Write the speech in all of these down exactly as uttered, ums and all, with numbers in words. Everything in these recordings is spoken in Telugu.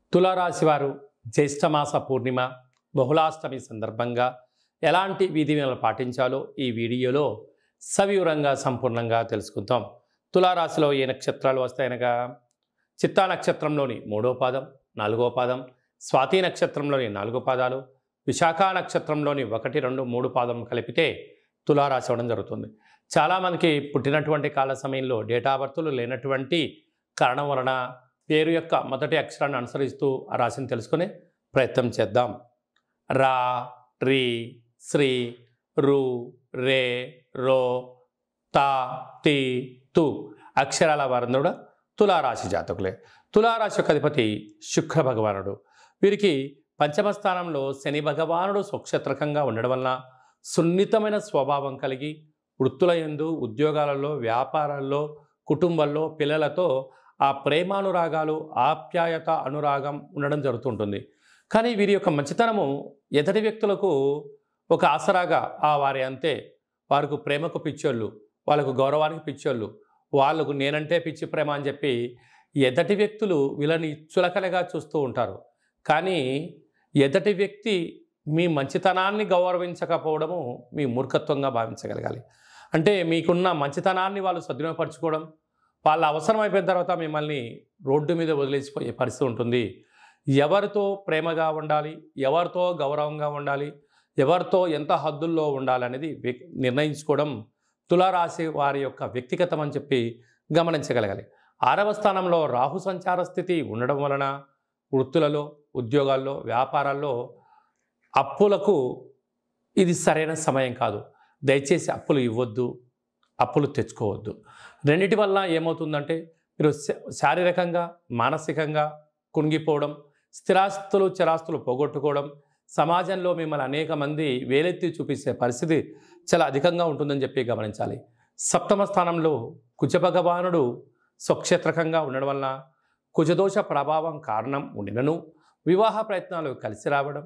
తులారాశి వారు జ్యేష్ఠమాస పూర్ణిమ బహుళాష్టమి సందర్భంగా ఎలాంటి విధి విధానాలు పాటించాలో ఈ వీడియోలో సవివరంగా సంపూర్ణంగా తెలుసుకుందాం. తులారాశిలో ఏ నక్షత్రాలు వస్తాయనగా చిత్తా నక్షత్రంలోని మూడో పాదం, నాలుగో పాదం, స్వాతి నక్షత్రంలోని నాలుగో పాదాలు, విశాఖ నక్షత్రంలోని ఒకటి రెండు మూడు పాదం కలిపితే తులారాశి అవ్వడం జరుగుతుంది. చాలామందికి పుట్టినటువంటి కాల సమయంలో డేటా బర్తులు లేనటువంటి కారణం వలన పేరు యొక్క మొదటి అక్షరాన్ని అనుసరిస్తూ ఆ రాశిని తెలుసుకునే ప్రయత్నం చేద్దాం. రా, రి, శ్రీ, రు, రే, రో, తా, తి, తు అక్షరాల వారందరూ కూడా తులారాశి జాతకులే. తులారాశి యొక్క అధిపతి శుక్ర భగవానుడు. వీరికి పంచమ స్థానంలో శని భగవానుడు స్వక్షేత్రకంగా ఉండడం వలన సున్నితమైన స్వభావం కలిగి వృత్తుల యందు, ఉద్యోగాలలో, వ్యాపారాల్లో, కుటుంబంలో, పిల్లలతో ఆ ప్రేమానురాగాలు, ఆప్యాయత, అనురాగం ఉండడం జరుగుతుంటుంది. కానీ వీరి యొక్క మంచితనము ఎదుటి వ్యక్తులకు ఒక ఆసరాగా ఆ వారి అంతే. వారికి ప్రేమకు పిచ్చోళ్ళు, వాళ్ళకు గౌరవానికి పిచ్చోళ్ళు, వాళ్ళకు నేనంటే పిచ్చి ప్రేమ అని చెప్పి ఎదటి వ్యక్తులు వీళ్ళని చులకనగా చూస్తూ ఉంటారు. కానీ ఎదటి వ్యక్తి మీ మంచితనాన్ని గౌరవించకపోవడము మీ మూర్ఖత్వంగా భావించగలగాలి. అంటే మీకున్న మంచితనాన్ని వాళ్ళు సద్వినియోగపరచుకోవడం, వాళ్ళ అవసరం అయిపోయిన తర్వాత మిమ్మల్ని రోడ్డు మీద వదిలేసిపోయే పరిస్థితి ఉంటుంది. ఎవరితో ప్రేమగా ఉండాలి, ఎవరితో గౌరవంగా ఉండాలి, ఎవరితో ఎంత హద్దుల్లో ఉండాలనేది నిర్ణయించుకోవడం తులారాశి వారి యొక్క వ్యక్తిగతం అని చెప్పి గమనించగలగాలి. ఆరవ స్థానంలో రాహు సంచార స్థితి ఉండడం వలన వృత్తులలో, ఉద్యోగాల్లో, వ్యాపారాల్లో అప్పులకు ఇది సరైన సమయం కాదు. దయచేసి అప్పులు ఇవ్వద్దు, అప్పులు తెచ్చుకోవద్దు. రెండిటి వల్ల ఏమవుతుందంటే మీరు శారీరకంగా, మానసికంగా కుంగిపోవడం, స్థిరాస్తులు చరాస్తులు పోగొట్టుకోవడం, సమాజంలో మిమ్మల్ని అనేక మంది వేలెత్తి చూపించే పరిస్థితి చాలా అధికంగా ఉంటుందని చెప్పి గమనించాలి. సప్తమ స్థానంలో కుజ భగవానుడు స్వక్షేత్రకంగా ఉండడం వలన కుజదోష ప్రభావం కారణం ఉండినను వివాహ ప్రయత్నాలు కలిసి రావడం,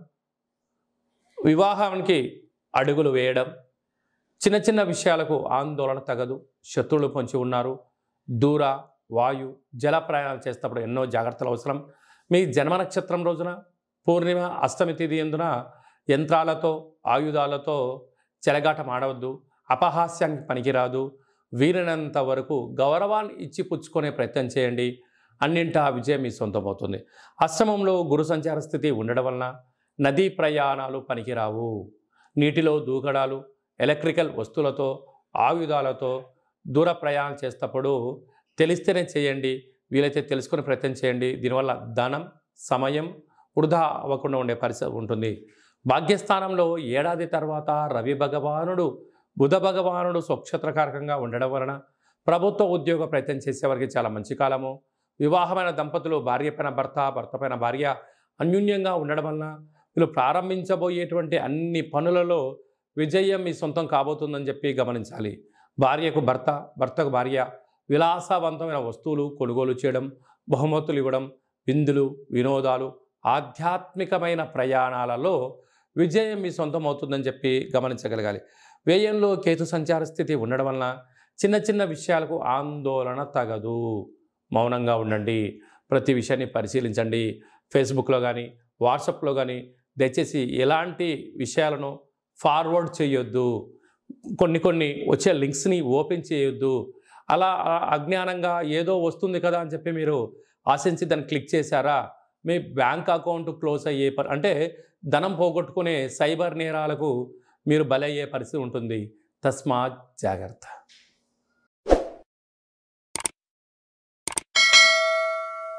వివాహానికి అడుగులు వేయడం, చిన్న చిన్న విషయాలకు ఆందోళన తగదు, శత్రువులు పొంచి ఉన్నారు, దూర, వాయు, జల ప్రయాణాలు చేసేటప్పుడు ఎన్నో జాగ్రత్తలు అవసరం. మీ జన్మ నక్షత్రం రోజున పూర్ణిమ అష్టమి తిథి ఎందున యంత్రాలతో, ఆయుధాలతో చెలగాటం ఆడవద్దు, అపహాస్యానికి పనికిరాదు. వీరినంత వరకు గౌరవాన్ని ఇచ్చి పుచ్చుకునే ప్రయత్నం చేయండి. అన్నింటా విజయం మీ సొంతమవుతుంది. అష్టమంలో గురు సంచార స్థితి ఉండడం వలన నదీ ప్రయాణాలు పనికిరావు. నీటిలో దూకడాలు, ఎలక్ట్రికల్ వస్తువులతో, ఆయుధాలతో దూర ప్రయాణం చేసేటప్పుడు తెలిస్తేనే చేయండి, వీలైతే తెలుసుకునే ప్రయత్నం చేయండి. దీనివల్ల ధనం, సమయం వృధా అవ్వకుండా ఉండే పరిస్థితి ఉంటుంది. భాగ్యస్థానంలో ఏడాది తర్వాత రవి భగవానుడు, బుధ భగవానుడు స్వక్షేత్రకారకంగా ఉండడం వలన ప్రభుత్వ ఉద్యోగ ప్రయత్నం చేసేవారికి చాలా మంచి కాలము. వివాహమైన దంపతులు భార్య పైన భర్త, భర్త పైన భార్య అన్యోన్యంగా ఉండడం వలన వీళ్ళు ప్రారంభించబోయేటువంటి అన్ని పనులలో విజయం మీ సొంతం కాబోతుందని చెప్పి గమనించాలి. భార్యకు భర్త, భర్తకు భార్య విలాసవంతమైన వస్తువులు కొనుగోలు చేయడం, బహుమతులు ఇవ్వడం, విందులు, వినోదాలు, ఆధ్యాత్మికమైన ప్రయాణాలలో విజయం మీ సొంతం అవుతుందని చెప్పి గమనించగలగాలి. వ్యయంలో కేతు సంచార స్థితి ఉండడం వలన చిన్న చిన్న విషయాలకు ఆందోళన తగదు. మౌనంగా ఉండండి, ప్రతి విషయాన్ని పరిశీలించండి. ఫేస్బుక్లో కానీ, వాట్సాప్లో కానీ దయచేసి ఎలాంటి విషయాలను ఫార్వర్డ్ చేయొద్దు. కొన్ని కొన్ని వచ్చే లింక్స్ని ఓపెన్ చేయొద్దు. అలా అజ్ఞానంగా ఏదో వస్తుంది కదా అని చెప్పి మీరు ఆశించి దాన్ని క్లిక్ చేశారా, మీ బ్యాంక్ అకౌంట్ క్లోజ్ అయ్యే ప అంటే ధనం పోగొట్టుకునే సైబర్ నేరాలకు మీరు బలయ్యే పరిస్థితి ఉంటుంది. తస్మాత్ జాగ్రత్త.